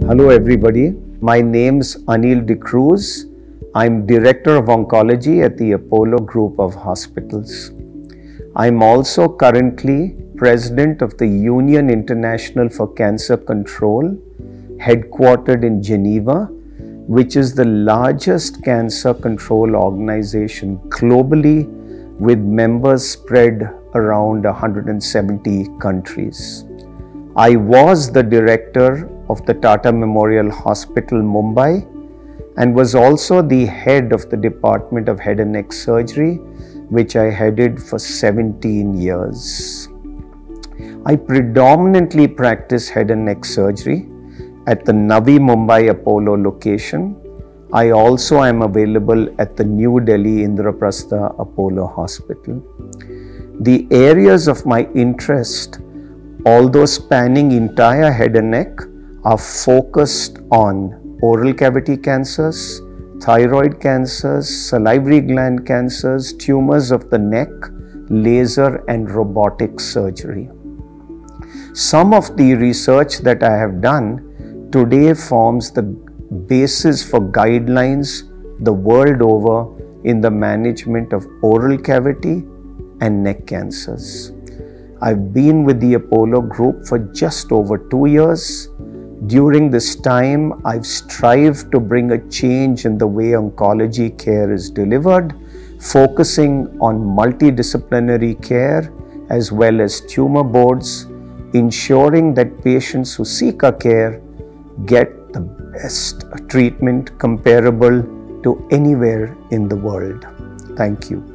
Hello everybody, my name's Anil De Cruz. I'm Director of Oncology at the Apollo Group of Hospitals. I'm also currently President of the Union International for Cancer Control, headquartered in Geneva, which is the largest cancer control organization globally with members spread around 170 countries. I was the director of the Tata Memorial Hospital, Mumbai, and was also the head of the Department of Head and Neck Surgery, which I headed for 17 years. I predominantly practice head and neck surgery at the Navi Mumbai Apollo location. I also am available at the New Delhi Indraprastha Apollo Hospital. The areas of my interest, although spanning entire head and neck, are focused on oral cavity cancers, thyroid cancers, salivary gland cancers, tumors of the neck, laser and robotic surgery. Some of the research that I have done today forms the basis for guidelines the world over in the management of oral cavity and neck cancers. I've been with the Apollo Group for just over 2 years. During this time, I've strived to bring a change in the way oncology care is delivered, focusing on multidisciplinary care as well as tumor boards, ensuring that patients who seek our care get the best treatment comparable to anywhere in the world. Thank you.